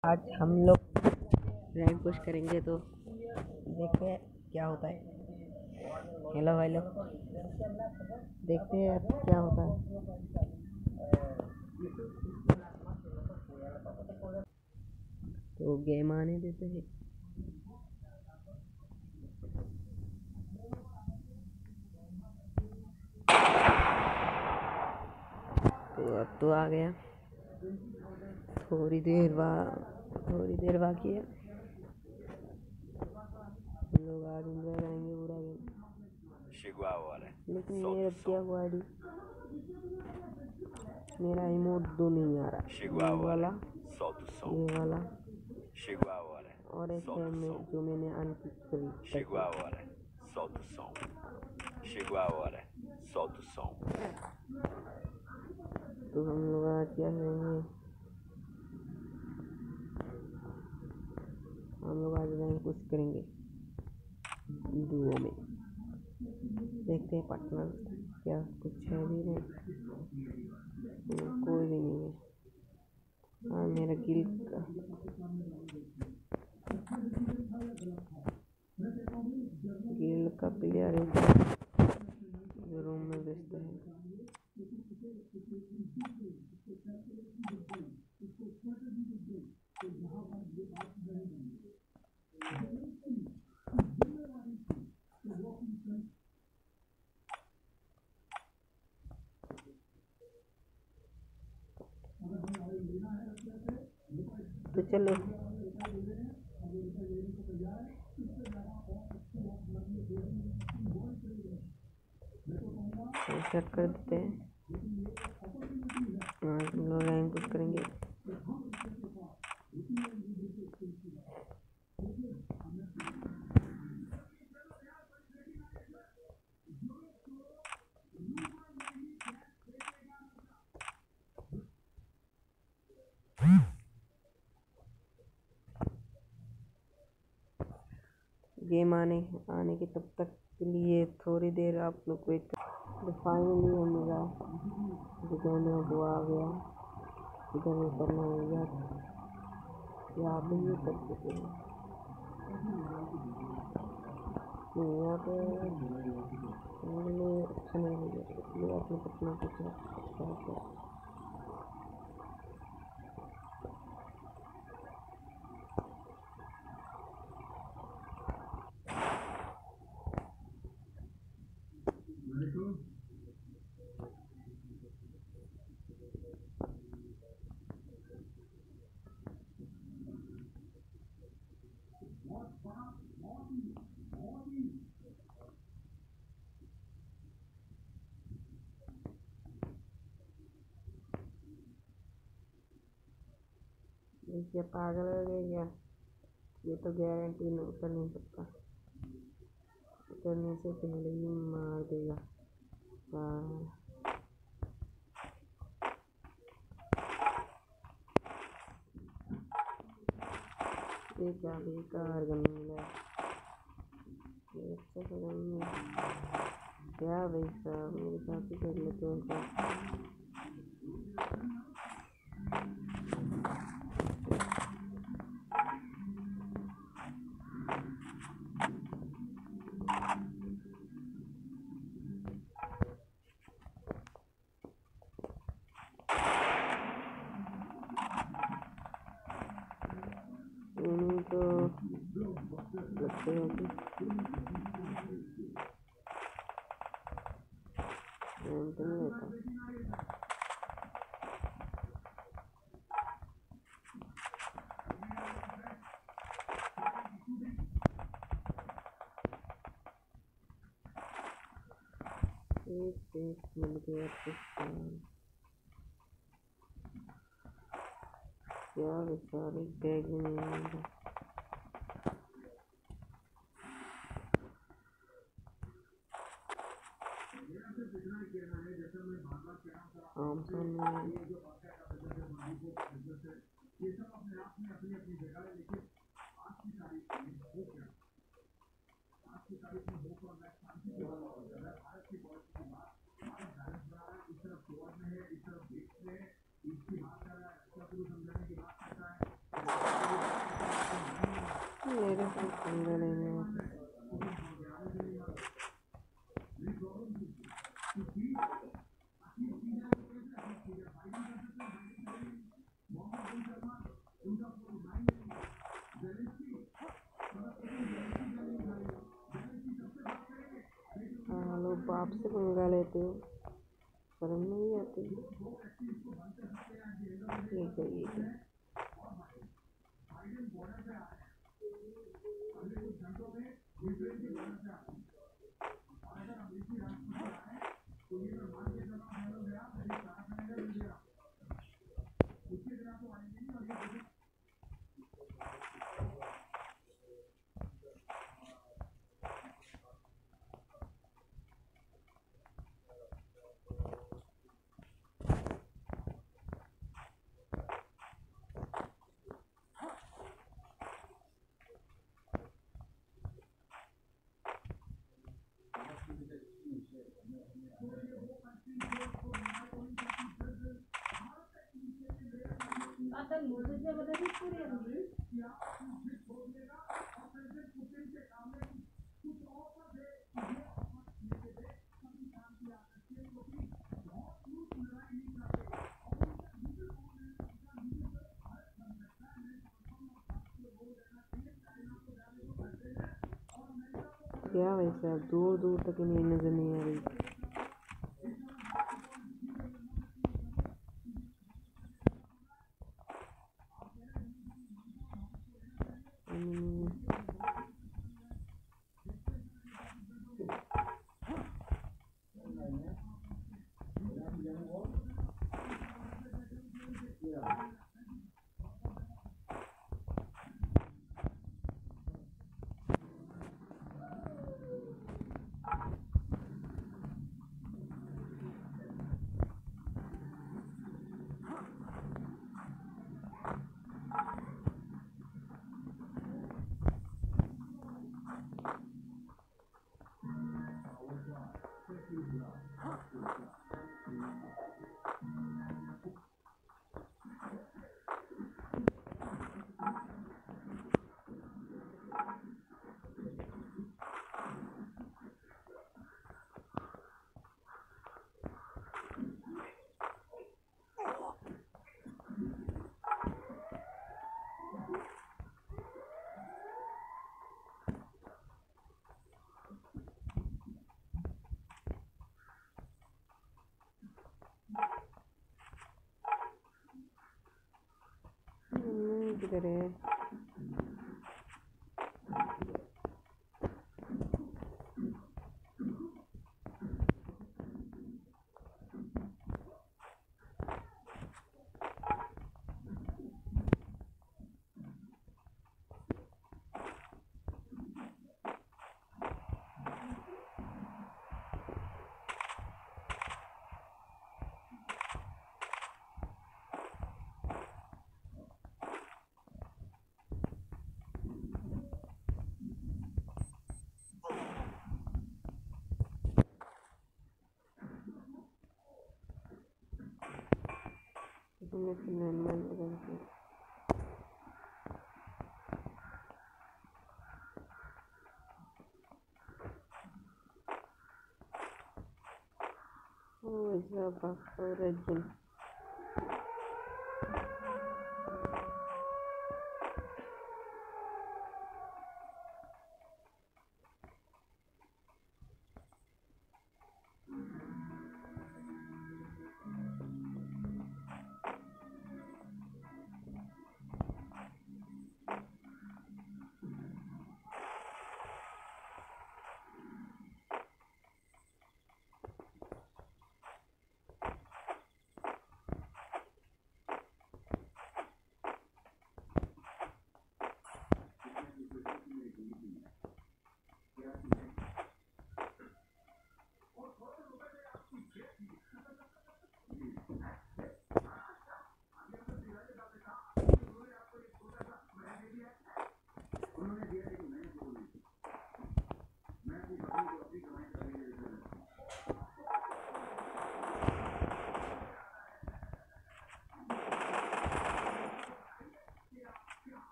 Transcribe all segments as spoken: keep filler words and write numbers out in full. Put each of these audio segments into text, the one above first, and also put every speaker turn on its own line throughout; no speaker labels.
आज हम लोग रैंक पुश करेंगे तो देखते हैं क्या होता है। हेलो भाई लोग, देखते हैं क्या होता है। तो गेम आने देते हैं। तो अब तो आ गया, थोड़ी देर बाद थोड़ी देर बाकी है। हम लोग आज एंजॉय करेंगे पूरा गेम। लेकिन मेरा क्या हुआ आईडी, मेरा इमोट दो नहीं आ रहा, ये वाला ये वाला और एक है मैं जो मैंने अनपिक कर तो हम लोग आज क्या करेंगे, हम लोग आज रैंक पुश करेंगे डुओ में। देखते हैं पार्टनर क्या कुछ है भी नहीं, कोई भी नहीं है। हाँ, मेरा गिल का गिल का प्लेयर है जो रूम में बेचता है। तो चलो सेट कर देते हैं। आज हम लोग रैंक पुश करेंगे। गेम आने आने के तब तक के लिए थोड़ी देर आप लोग वेट कर। तो फाइनली मेरा जो गेम है वो आ गया। इधर में करना है यार, यहाँ पे ये कर चुके हैं। यहाँ पे मेरे लिए अच्छा नहीं लगा, इसलिए आपने कितना कुछ अच्छा है। ये पागल हो गए क्या? ये तो गारंटी नहीं, उतर नहीं सकता, उतरने से पहले ही मार देगा। ये क्या बेकार गन मिला, ये अच्छा सा गन मिला क्या भाई साहब, मेरे साथ ही कर लेते हैं सब। तो लगते हैं कि तो नहीं होता। एक एक मिल गया क्या बेचारे बैग में नहीं मिला। आम सामने मेरे साथ पंगा लेने वाले। हाँ लोग बाप से पंगा लेते हो, शर्म नहीं आती? ये क्या ये क्या? क्या भाई साहब, दूर दूर तक इन्हें नजर नहीं आ रही। हम्म, हम्म, किधर है? तुमने फिर नैन बदल ओ ऐसा बात और अर्जुन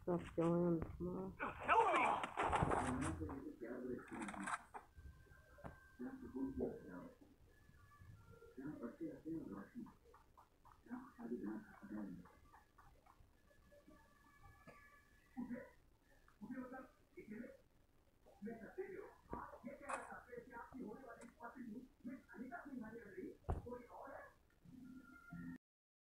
सब क्यों है तुम्हारा